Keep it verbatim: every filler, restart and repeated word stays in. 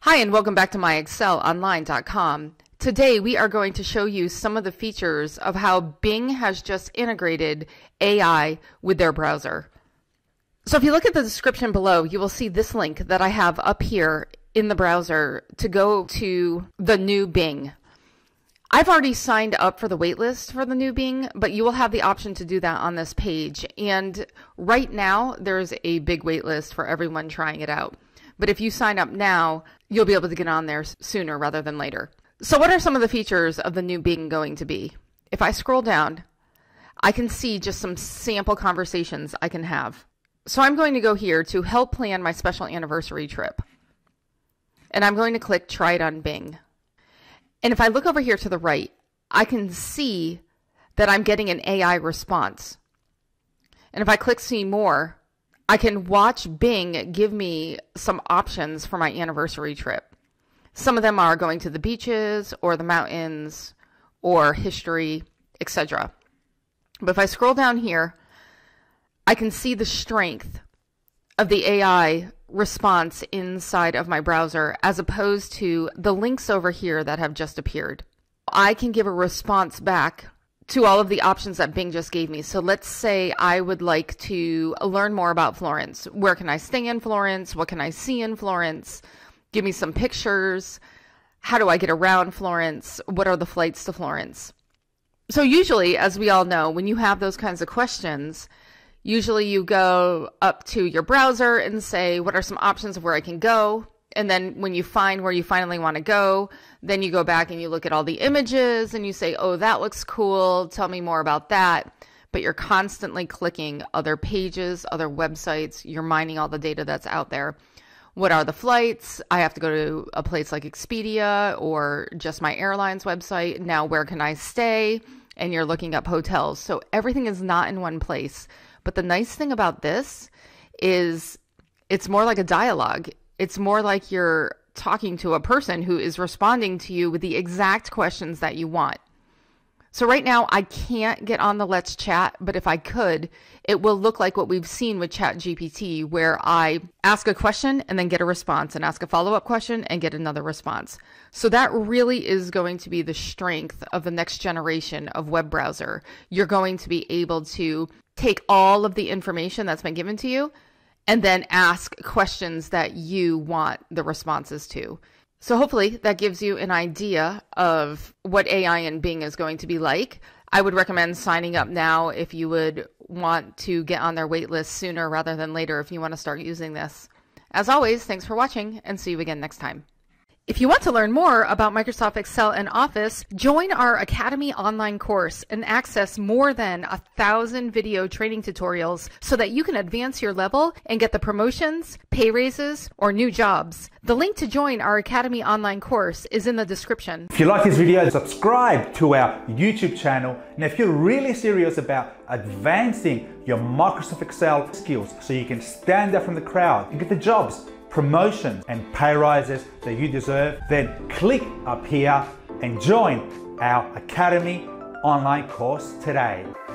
Hi, and welcome back to My Excel Online dot com. Today we are going to show you some of the features of how Bing has just integrated A I with their browser. So if you look at the description below, you will see this link that I have up here in the browser to go to the new Bing. I've already signed up for the waitlist for the new Bing, but you will have the option to do that on this page. And right now, there's a big waitlist for everyone trying it out. But if you sign up now, you'll be able to get on there sooner rather than later. So what are some of the features of the new Bing going to be? If I scroll down, I can see just some sample conversations I can have. So I'm going to go here to help plan my special anniversary trip. And I'm going to click Try It on Bing. And if I look over here to the right, I can see that I'm getting an A I response. And if I click See More, I can watch Bing give me some options for my anniversary trip. Some of them are going to the beaches or the mountains or history, et cetera. But if I scroll down here, I can see the strength of the A I response inside of my browser as opposed to the links over here that have just appeared. I can give a response back to all of the options that Bing just gave me. So let's say I would like to learn more about Florence. Where can I stay in Florence? What can I see in Florence? Give me some pictures. How do I get around Florence? What are the flights to Florence? So usually, as we all know, when you have those kinds of questions, usually you go up to your browser and say, what are some options of where I can go? And then when you find where you finally want to go, then you go back and you look at all the images and you say, oh, that looks cool. Tell me more about that. But you're constantly clicking other pages, other websites. You're mining all the data that's out there. What are the flights? I have to go to a place like Expedia or just my airline's website. Now, where can I stay? And you're looking up hotels. So everything is not in one place. But the nice thing about this is it's more like a dialogue. It's more like you're talking to a person who is responding to you with the exact questions that you want. So right now I can't get on the Let's Chat, but if I could, it will look like what we've seen with ChatGPT, where I ask a question and then get a response and ask a follow-up question and get another response. So that really is going to be the strength of the next generation of web browser. You're going to be able to take all of the information that's been given to you and then ask questions that you want the responses to. So hopefully that gives you an idea of what A I in Bing is going to be like. I would recommend signing up now if you would want to get on their wait list sooner rather than later if you want to start using this. As always, thanks for watching and see you again next time. If you want to learn more about Microsoft Excel and Office, join our Academy online course and access more than a thousand video training tutorials so that you can advance your level and get the promotions, pay raises, or new jobs. The link to join our Academy online course is in the description. If you like this video, subscribe to our YouTube channel. And if you're really serious about advancing your Microsoft Excel skills so you can stand out from the crowd and get the jobs, promotions and pay rises that you deserve, then click up here and join our Academy online course today.